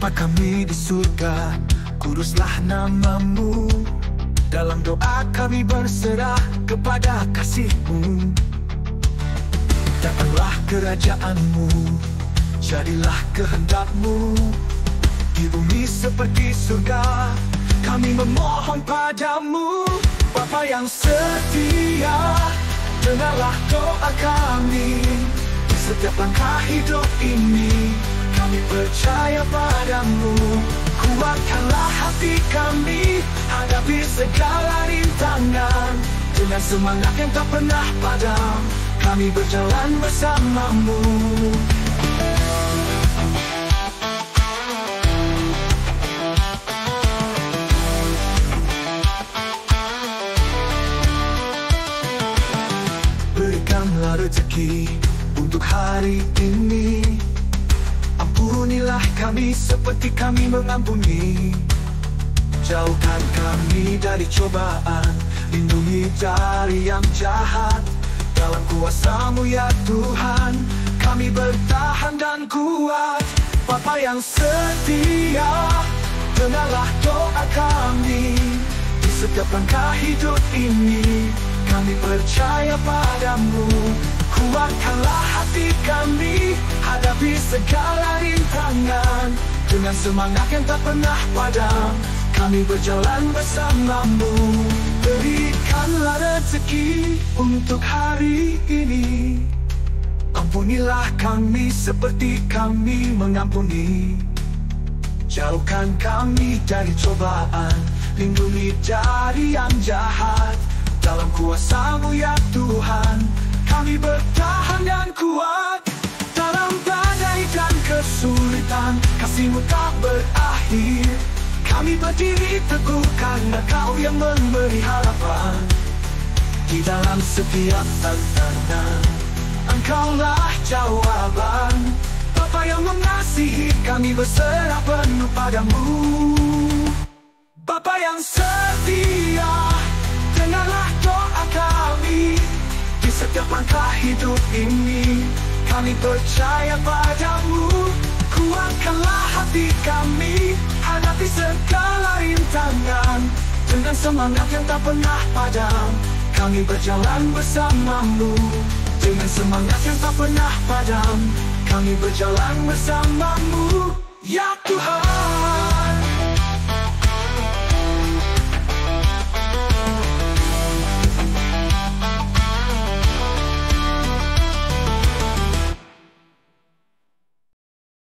Bapa kami di surga, kuduslah namamu. Dalam doa kami berserah kepada kasih-Mu. Datanglah kerajaan-Mu, jadilah kehendak-Mu di bumi seperti surga. Kami memohon padamu, Bapa yang setia, dengarlah doa kami. Di setiap langkah hidup ini, kami percaya padamu. Kuatkanlah hati kami, hadapi segala rintangan. Dengan semangat yang tak pernah padam, kami berjalan bersamamu. Berikanlah rezeki untuk hari ini. Ampunilah kami seperti kami mengampuni. Jauhkan kami dari cobaan, lindungi dari yang jahat. Dalam kuasa-Mu ya Tuhan, kami bertahan dan kuat. Bapa yang setia, dengarlah doa kami. Di setiap langkah hidup ini, kami percaya padamu. Kuatkanlah hati kami, hadapi segala rintangan. Dengan semangat yang tak pernah padam, kami berjalan bersamamu. Berikanlah rezeki untuk hari ini. Ampunilah kami seperti kami mengampuni. Jauhkan kami dari cobaan, lindungi dari yang jahat. Dalam kuasa-Mu ya Tuhan, kami bertahan dan kuat. Dalam badai dan kesulitan, kasih-Mu tak berakhir. Kami berdiri teguh karena Kau yang memberi harapan. Di dalam setiap tantangan, Engkaulah jawaban. Bapa yang mengasihi, kami berserah penuh padamu. Bapa yang setia, dengarlah doa kami. Di setiap langkah hidup ini, kami percaya padamu. Kuatkanlah hati kami, hadapi segala rintangan. Dengan semangat yang tak pernah padam, kami berjalan bersamamu. Dengan semangat yang tak pernah padam, kami berjalan bersamamu, ya Tuhan.